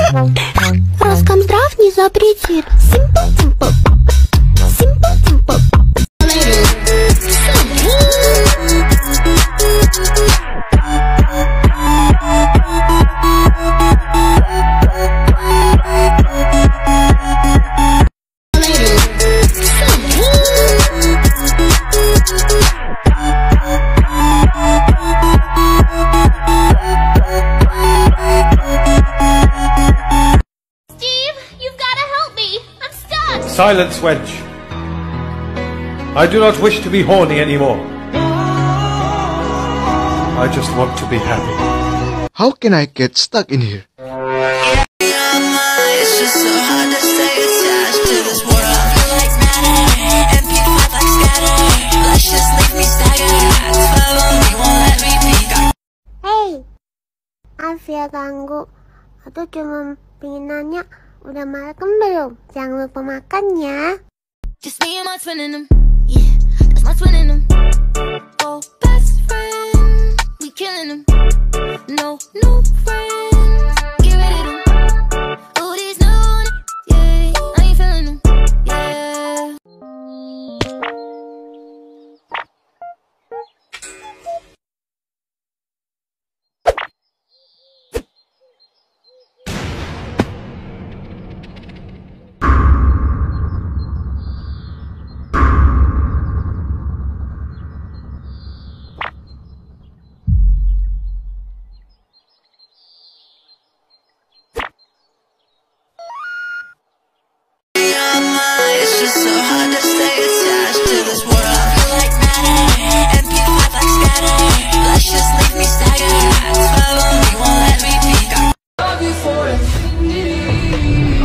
Роскомздрав не запретит. Simple. Silence, wench. I do not wish to be horny anymore. I just want to be happy. How can I get stuck in here? It's just so hard to stay attached to this world. I feel like matter, MP5 like scatter. Let's just leave me staggered. Follow me, won't let me be. Hey, Alfia ganggu. Atau cuma pengen nanya, udah makan belum? Jangan lupa makan ya. Just me and my twin in them. Yeah, that's my twin in them. Oh, best friend, we killing them. No friends, get rid of them. Oh, these new, yeah, I ain't feeling them. Yeah. It's just so hard to stay attached to this world. I feel like matter, MP5 like scatter. Let's just leave me staggered. Follow me, won't let me be. Love you for infinity.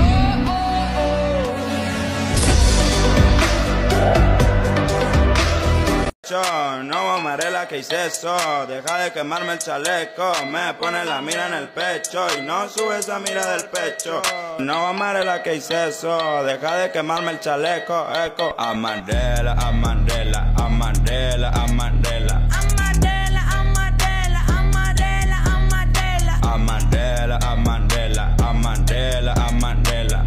No amaré la que hice eso. Deja de quemarme el chaleco. Me pone la mira en el pecho y no sube esa mira del pecho. No amaré la que hice eso. Deja de quemarme el chaleco. Eco. Amarela, amarela, amarela, amarela. Amarela, amarela, amarela, amarela. Amarela, amarela, amarela, amarela.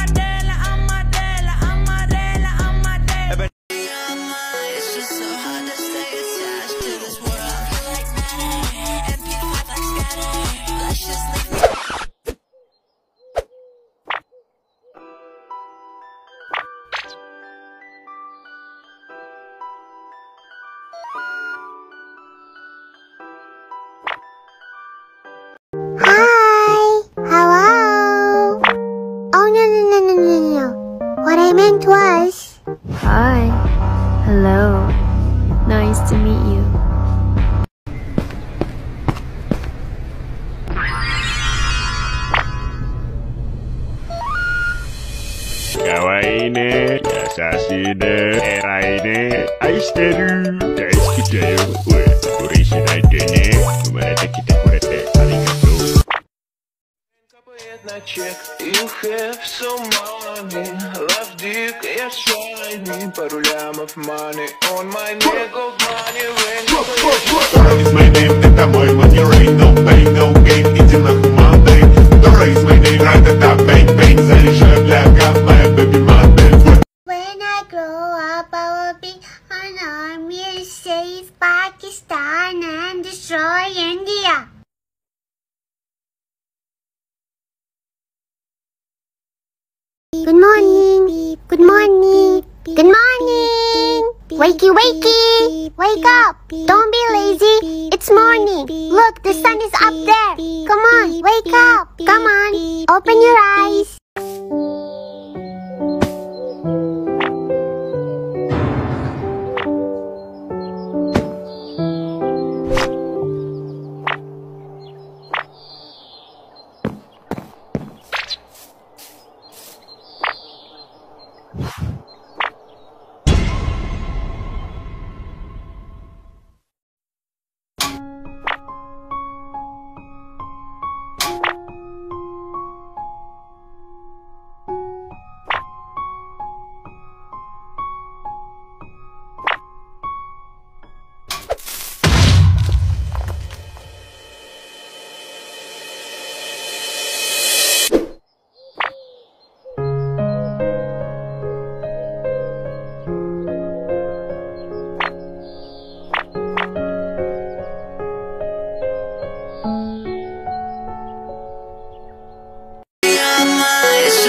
Hi, hello. Oh no. What I meant was. Hi, hello. Nice to meet you. Kawaii ne, yasashi ne, erai ne, aishiteru, daisuki da yo, ure shinai de ne, umarete kite kurete, arigatou. You have so money, love dick, yes, try me, пару лямов money on my neck of money ring. It's my name, это мой money rain, no pain, no gain, иди нахуй Monday. Don't raise my name, right at that bang, bang, заряжаю для my baby Monday. When I grow up, I will be an army, save Pakistan and destroy India. Good morning. Good morning. Good morning. Wakey, wakey. Wake up. Don't be lazy. It's morning. Look, the sun is up there. Come on, wake up. Come on, open your eyes.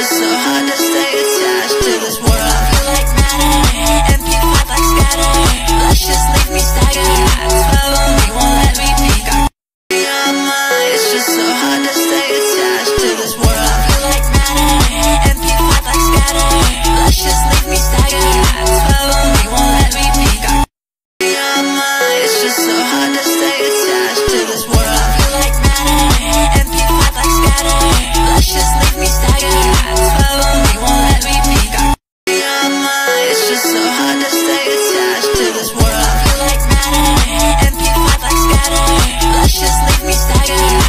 just so hard to stay attached to this world. I feel like matter, MP5 like scatter. Let's just leave me staggered. I 12 on me, won't let me peek. It's just so hard to stay attached to this world. I feel like matter, MP5 like scatter. Let's just leave me staggered. I 12 on me, won't let me peek. It's just so hard to stay attached to this world. I feel like matter, MP5 like scatter. Let's just leave me staggered. I 12 on me, won't let me peek. It's just so hard to stay attached to this world. I feel like matter, MP5 like scatter. Let's just leave me staggered.